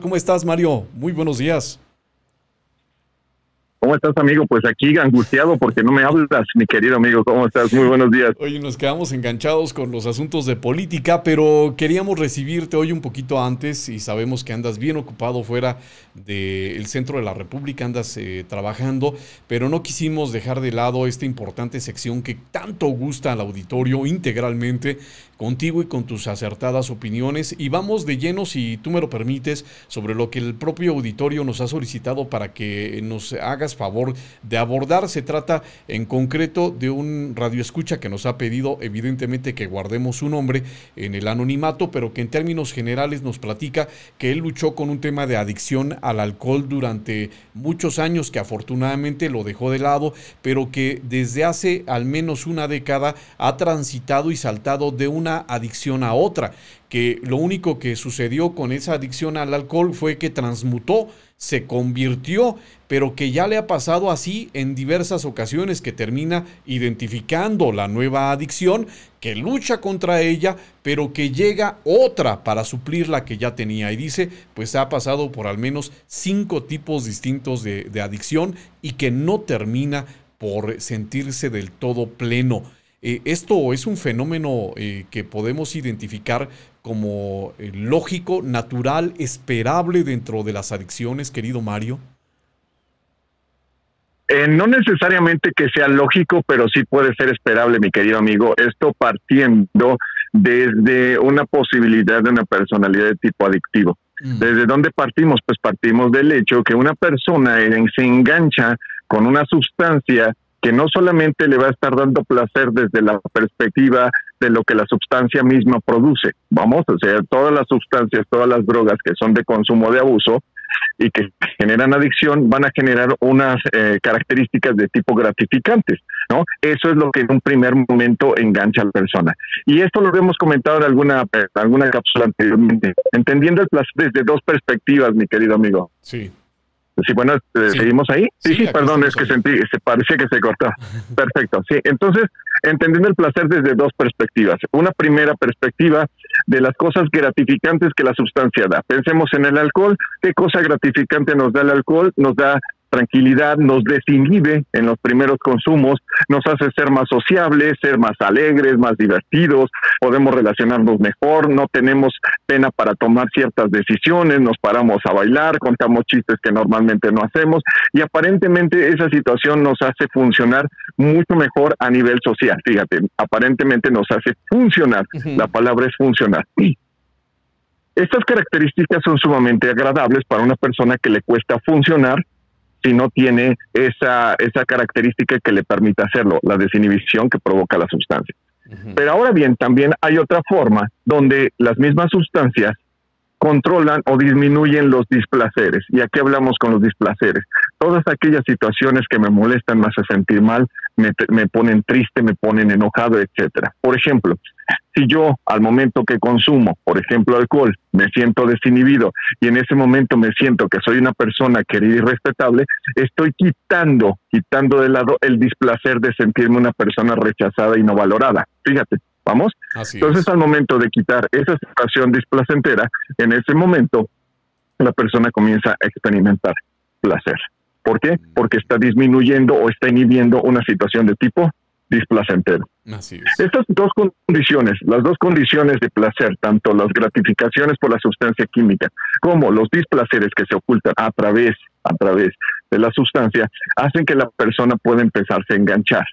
¿Cómo estás, Mario? Muy buenos días. ¿Cómo estás, amigo? Pues aquí angustiado porque no me hablas, mi querido amigo. ¿Cómo estás? Muy buenos días. Oye, nos quedamos enganchados con los asuntos de política, pero queríamos recibirte hoy un poquito antes y sabemos que andas bien ocupado fuera del centro de la República, andas trabajando, pero no quisimos dejar de lado esta importante sección que tanto gusta al auditorio integralmente, contigo y con tus acertadas opiniones. Y vamos de lleno, si tú me lo permites, sobre lo que el propio auditorio nos ha solicitado para que nos hagas favor de abordar. Se trata en concreto de un radioescucha que nos ha pedido evidentemente que guardemos su nombre en el anonimato, pero que en términos generales nos platica que él luchó con un tema de adicción al alcohol durante muchos años, que afortunadamente lo dejó de lado, pero que desde hace al menos una década ha transitado y saltado de una adicción a otra, que lo único que sucedió con esa adicción al alcohol fue que transmutó, se convirtió, pero que ya le ha pasado así en diversas ocasiones, que termina identificando la nueva adicción, que lucha contra ella, pero que llega otra para suplir la que ya tenía. Y dice, pues ha pasado por al menos 5 tipos distintos de adicción y que no termina por sentirse del todo pleno. Esto es un fenómeno que podemos identificar como lógico, natural, esperable dentro de las adicciones, querido Mario. No necesariamente que sea lógico, pero sí puede ser esperable, mi querido amigo. Esto partiendo desde una posibilidad de una personalidad de tipo adictivo. ¿Desde dónde partimos? Pues partimos del hecho que una persona se engancha con una sustancia que no solamente le va a estar dando placer desde la perspectiva de lo que la sustancia misma produce. Vamos, o sea, todas las sustancias, todas las drogas que son de consumo de abuso y que generan adicción van a generar unas características de tipo gratificantes, ¿no? Eso es lo que en un primer momento engancha a la persona. Y esto lo hemos comentado en alguna cápsula anteriormente, entendiendo el placer desde 2 perspectivas, mi querido amigo. Sí. Sí, bueno, Sí. ¿seguimos ahí? Sí, perdón, es que se parecía que se cortó. Perfecto, sí. Entonces, entendiendo el placer desde 2 perspectivas. Una primera perspectiva de las cosas gratificantes que la sustancia da. Pensemos en el alcohol. ¿Qué cosa gratificante nos da el alcohol? Nos da tranquilidad, nos desinhibe en los primeros consumos, nos hace ser más sociables, ser más alegres, más divertidos, podemos relacionarnos mejor, no tenemos pena para tomar ciertas decisiones, nos paramos a bailar, contamos chistes que normalmente no hacemos y aparentemente esa situación nos hace funcionar mucho mejor a nivel social. Fíjate, aparentemente nos hace funcionar, la palabra es funcionar. Estas características son sumamente agradables para una persona que le cuesta funcionar si no tiene esa característica que le permita hacerlo, la desinhibición que provoca la sustancia. Pero ahora bien, también hay otra forma donde las mismas sustancias controlan o disminuyen los displaceres. ¿Y aquí hablamos con los displaceres? Todas aquellas situaciones que me molestan, me hacen sentir mal, me ponen triste, me ponen enojado, etcétera. Por ejemplo, si yo al momento que consumo, por ejemplo, alcohol, me siento desinhibido y en ese momento me siento que soy una persona querida y respetable, estoy quitando de lado el displacer de sentirme una persona rechazada y no valorada. Fíjate, ¿vamos? Entonces, al momento de quitar esa situación displacentera, en ese momento la persona comienza a experimentar placer. ¿Por qué? Porque está disminuyendo o está inhibiendo una situación de tipo displacentero. Así es. Estas 2 condiciones, las 2 condiciones de placer, tanto las gratificaciones por la sustancia química como los displaceres que se ocultan a través de la sustancia, hacen que la persona pueda empezarse a enganchar.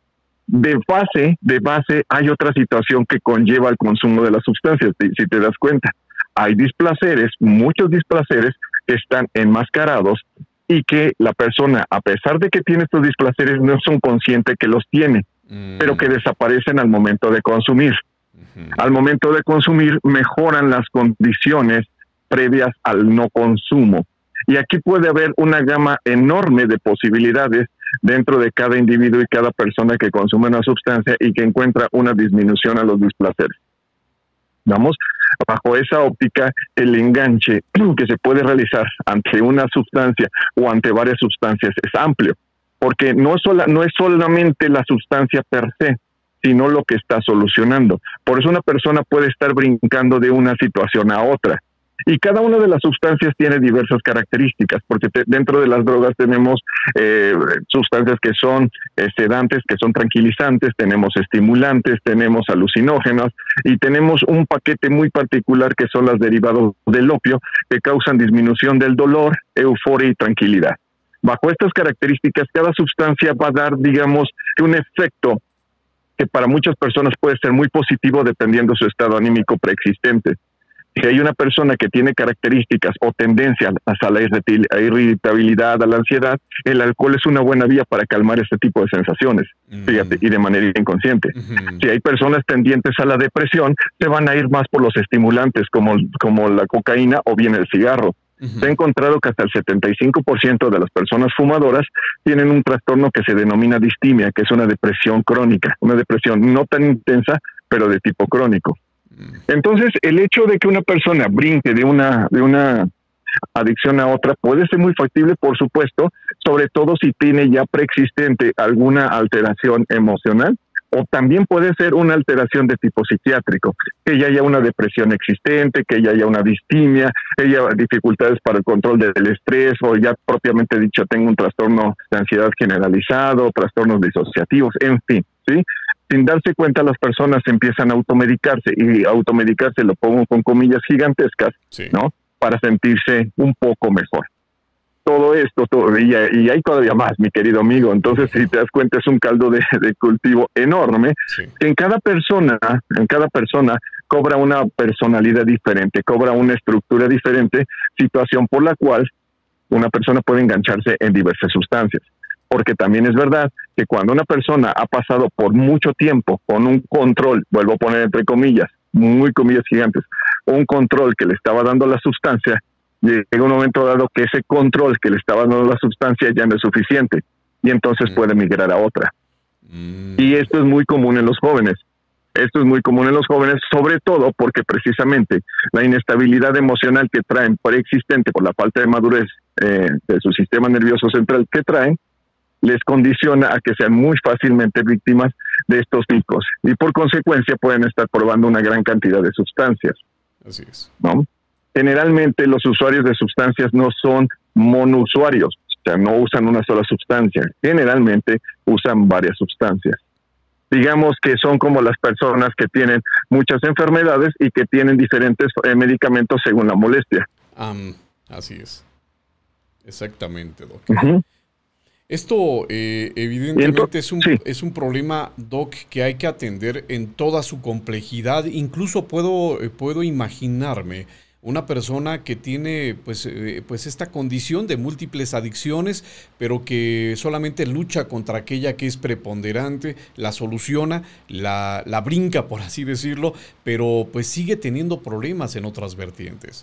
De base hay otra situación que conlleva el consumo de las sustancias, si te das cuenta. Hay displaceres, muchos displaceres que están enmascarados y que la persona, a pesar de que tiene estos displaceres, no son conscientes que los tiene, pero que desaparecen al momento de consumir. Al momento de consumir mejoran las condiciones previas al no consumo. Y aquí puede haber una gama enorme de posibilidades dentro de cada individuo y cada persona que consume una sustancia y que encuentra una disminución a los displaceres. Vamos, bajo esa óptica, el enganche que se puede realizar ante una sustancia o ante varias sustancias es amplio, porque no es solamente la sustancia per se, sino lo que está solucionando. Por eso una persona puede estar brincando de una situación a otra. Y cada una de las sustancias tiene diversas características, porque dentro de las drogas tenemos sustancias que son sedantes, que son tranquilizantes, tenemos estimulantes, tenemos alucinógenos y tenemos un paquete muy particular que son los derivados del opio que causan disminución del dolor, euforia y tranquilidad. Bajo estas características, cada sustancia va a dar, digamos, un efecto que para muchas personas puede ser muy positivo dependiendo de su estado anímico preexistente. Si hay una persona que tiene características o tendencias a la irritabilidad, a la ansiedad, el alcohol es una buena vía para calmar este tipo de sensaciones, fíjate, y de manera inconsciente. Si hay personas tendientes a la depresión, se van a ir más por los estimulantes como la cocaína o bien el cigarro. Se ha encontrado que hasta el 75% de las personas fumadoras tienen un trastorno que se denomina distimia, que es una depresión crónica, una depresión no tan intensa, pero de tipo crónico. Entonces, el hecho de que una persona brinque de una adicción a otra puede ser muy factible, por supuesto, sobre todo si tiene ya preexistente alguna alteración emocional, o también puede ser una alteración de tipo psiquiátrico, que ya haya una depresión existente, que ya haya una distimia, que haya dificultades para el control del estrés, o ya propiamente dicho tengo un trastorno de ansiedad generalizado, trastornos disociativos, en fin, ¿sí? Sin darse cuenta, las personas empiezan a automedicarse, y automedicarse lo pongo con comillas gigantescas, sí, ¿no? Para sentirse un poco mejor. Todo esto, y hay todavía más, mi querido amigo. Entonces, si te das cuenta, es un caldo de cultivo enorme. Sí. En cada persona cobra una personalidad diferente, cobra una estructura diferente, situación por la cual una persona puede engancharse en diversas sustancias. Porque también es verdad que cuando una persona ha pasado por mucho tiempo con un control, vuelvo a poner entre comillas, muy comillas gigantes, un control que le estaba dando la sustancia, llega un momento dado que ese control que le estaba dando la sustancia ya no es suficiente y entonces puede migrar a otra. Y esto es muy común en los jóvenes. Esto es muy común en los jóvenes, sobre todo porque precisamente la inestabilidad emocional que traen preexistente por la falta de madurez de su sistema nervioso central que traen, les condiciona a que sean muy fácilmente víctimas de estos picos y por consecuencia pueden estar probando una gran cantidad de sustancias. Así es. ¿No? Generalmente los usuarios de sustancias no son monousuarios, o sea, no usan una sola sustancia, generalmente usan varias sustancias. Digamos que son como las personas que tienen muchas enfermedades y que tienen diferentes medicamentos según la molestia. Así es. Exactamente, doctor. Esto evidentemente es un problema, Doc, que hay que atender en toda su complejidad. Incluso puedo imaginarme una persona que tiene pues esta condición de múltiples adicciones, pero que solamente lucha contra aquella que es preponderante, la soluciona, la brinca, por así decirlo, pero pues sigue teniendo problemas en otras vertientes.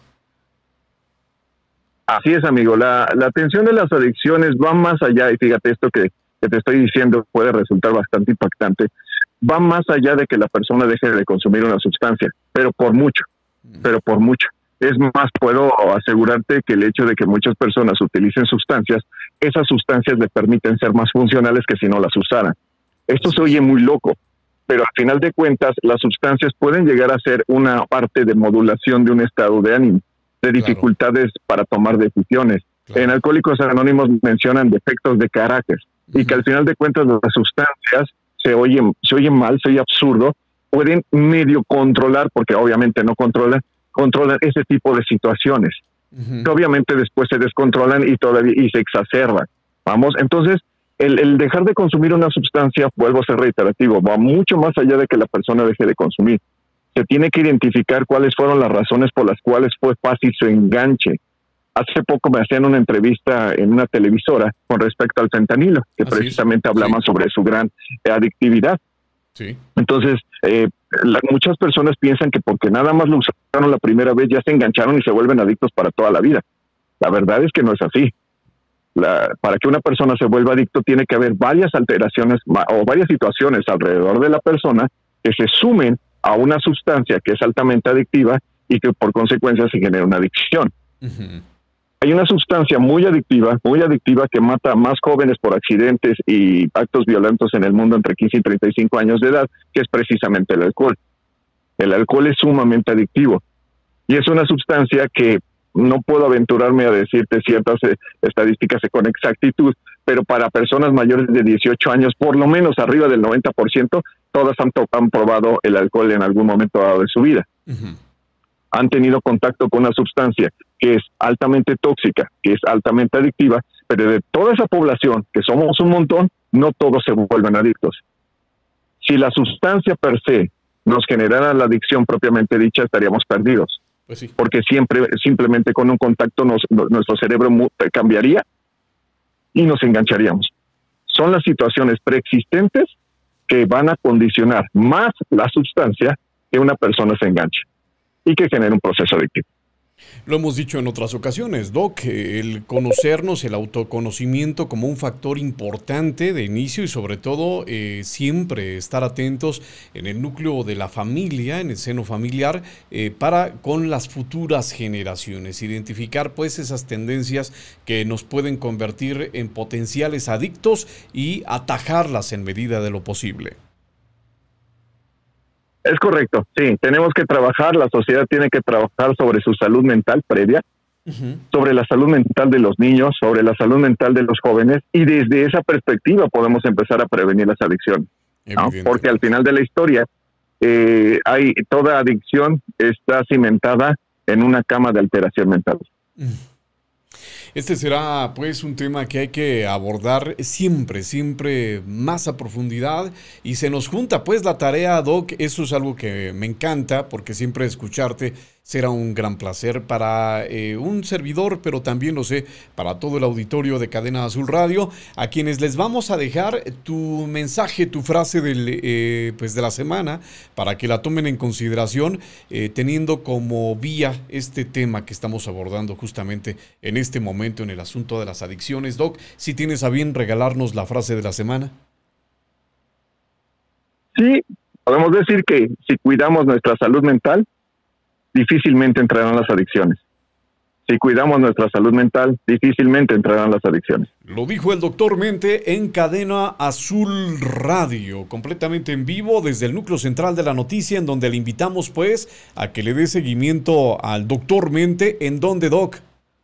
Así es, amigo. La atención de las adicciones va más allá, y fíjate, esto que te estoy diciendo puede resultar bastante impactante, va más allá de que la persona deje de consumir una sustancia, pero por mucho. Es más, puedo asegurarte que el hecho de que muchas personas utilicen sustancias, esas sustancias le permiten ser más funcionales que si no las usaran. Esto se oye muy loco, pero al final de cuentas las sustancias pueden llegar a ser una parte de modulación de un estado de ánimo, de dificultades para tomar decisiones. En Alcohólicos Anónimos mencionan defectos de carácter y que al final de cuentas las sustancias se oyen mal, se oye absurdo, pueden medio controlar, porque obviamente no controlan ese tipo de situaciones. Que obviamente después se descontrolan y se exacerban. Vamos, entonces el dejar de consumir una sustancia, vuelvo a ser reiterativo, va mucho más allá de que la persona deje de consumir. Se tiene que identificar cuáles fueron las razones por las cuales fue fácil su enganche. Hace poco me hacían una entrevista en una televisora con respecto al fentanilo, que precisamente hablaban sobre su gran adictividad. Sí. Entonces, muchas personas piensan que porque nada más lo usaron la primera vez ya se engancharon y se vuelven adictos para toda la vida. La verdad es que no es así. Para que una persona se vuelva adicto tiene que haber varias alteraciones o varias situaciones alrededor de la persona que se sumen a una sustancia que es altamente adictiva y que por consecuencia se genera una adicción. Hay una sustancia muy adictiva que mata a más jóvenes por accidentes y actos violentos en el mundo entre 15 y 35 años de edad, que es precisamente el alcohol. El alcohol es sumamente adictivo. Y es una sustancia que no puedo aventurarme a decirte ciertas estadísticas con exactitud, pero para personas mayores de 18 años, por lo menos arriba del 90%, todas han probado el alcohol en algún momento dado de su vida. Han tenido contacto con una sustancia que es altamente tóxica, que es altamente adictiva, pero de toda esa población, que somos un montón, no todos se vuelven adictos. Si la sustancia per se nos generara la adicción propiamente dicha, estaríamos perdidos. Pues sí. Porque simplemente con un contacto nuestro cerebro cambiaría y nos engancharíamos. Son las situaciones preexistentes que van a condicionar más la sustancia que una persona se enganche y que genere un proceso adictivo. Lo hemos dicho en otras ocasiones, Doc, el conocernos, el autoconocimiento como un factor importante de inicio y sobre todo siempre estar atentos en el núcleo de la familia, en el seno familiar, para con las futuras generaciones, identificar pues esas tendencias que nos pueden convertir en potenciales adictos y atajarlas en medida de lo posible. Es correcto, sí, tenemos que trabajar, la sociedad tiene que trabajar sobre su salud mental previa, sobre la salud mental de los niños, sobre la salud mental de los jóvenes, y desde esa perspectiva podemos empezar a prevenir las adicciones, ¿no? Porque al final de la historia, toda adicción está cimentada en una cama de alteración mental. Este será pues un tema que hay que abordar siempre más a profundidad y se nos junta pues la tarea, Doc. Eso es algo que me encanta porque siempre escucharte será un gran placer para un servidor, pero también lo sé, para todo el auditorio de Cadena Azul Radio, a quienes les vamos a dejar tu mensaje, tu frase pues de la semana, para que la tomen en consideración, teniendo como vía este tema que estamos abordando justamente en este momento en el asunto de las adicciones. Doc, si tienes a bien regalarnos la frase de la semana. Sí, podemos decir que si cuidamos nuestra salud mental, difícilmente entrarán las adicciones. Si cuidamos nuestra salud mental, difícilmente entrarán las adicciones. Lo dijo el Doctor Mente en Cadena Azul Radio, completamente en vivo desde el núcleo central de la noticia, en donde le invitamos pues a que le dé seguimiento al Doctor Mente. ¿En dónde, Doc?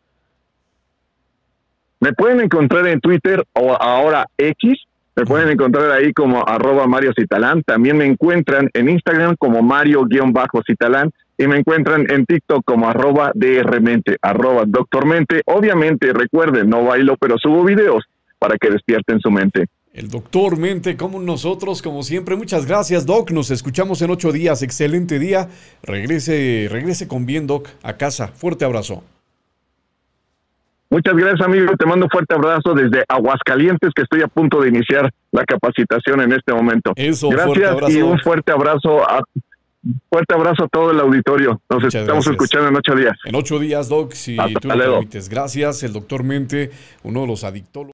Me pueden encontrar en Twitter o ahora X. Me pueden encontrar ahí como @MarioCitalán. También me encuentran en Instagram como Mario-Citalán. Y me encuentran en TikTok como @drmente, @doctormente. Obviamente, recuerden, no bailo, pero subo videos para que despierten su mente. El Doctor Mente, como nosotros, como siempre. Muchas gracias, Doc. Nos escuchamos en 8 días. Excelente día. Regrese con bien, Doc, a casa. Fuerte abrazo. Muchas gracias, amigo. Te mando un fuerte abrazo desde Aguascalientes, que estoy a punto de iniciar la capacitación en este momento. Eso, gracias y un fuerte abrazo a todo el auditorio. Nos estamos escuchando en 8 días. En 8 días, Doc, si tú lo permites. Gracias, el Doctor Mente, uno de los adictólogos.